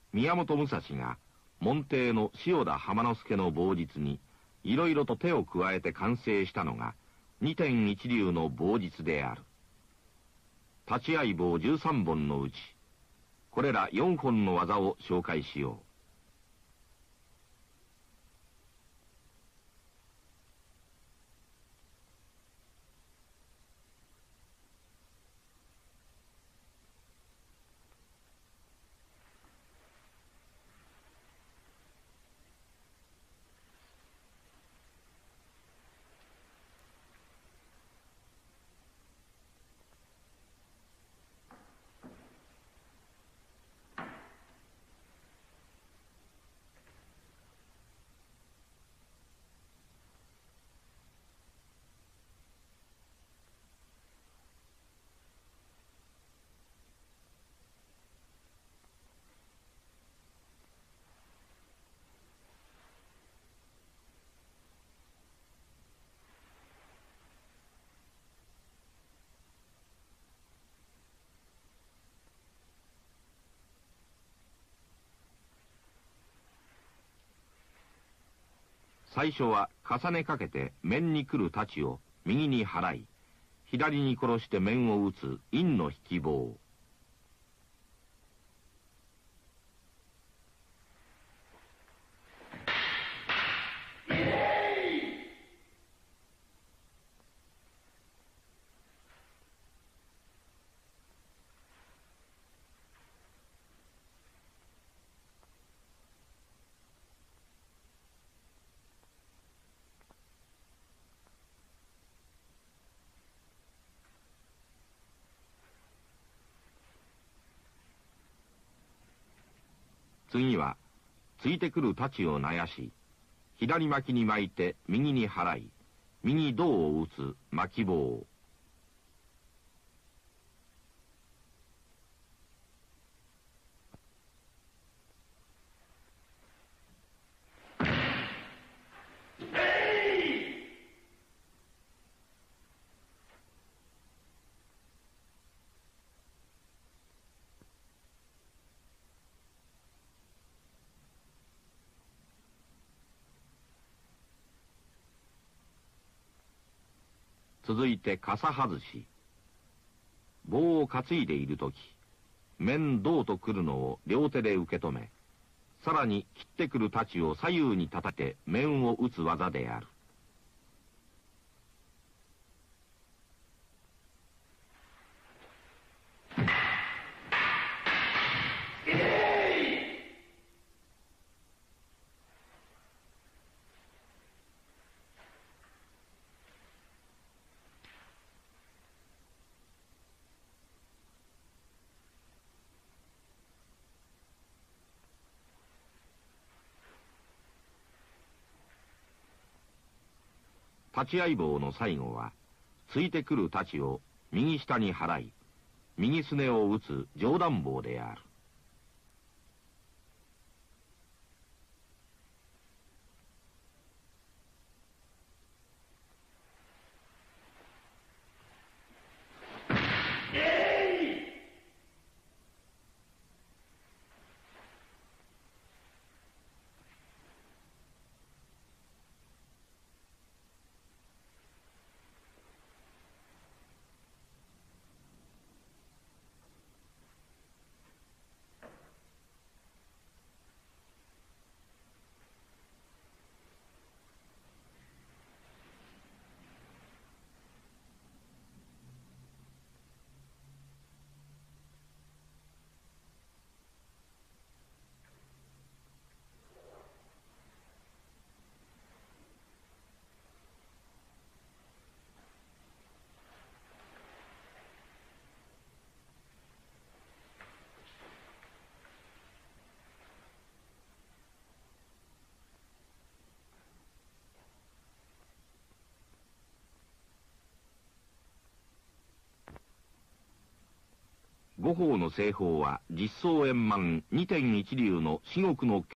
宮本武蔵が門弟の塩田浜之助の棒術にいろいろと手を加えて完成したのが二天一流の棒術である。立ち合い棒13本のうち、これら4本の技を紹介しよう。最初は重ねかけて面に来る太刀を右に払い、左に殺して面を打つ陰の引き棒。次は、ついてくる太刀をなやし、左巻きに巻いて右に払い、右胴を打つ巻き棒。続いて傘外し。棒を担いでいるとき、面胴と来るのを両手で受け止め、さらに切ってくる太刀を左右に叩いて面を打つ技である。立ち合い棒の最後は、ついてくる太刀を右下に払い、右すねを打つ上段棒である。五法の製法は実相円満二天一流の至極の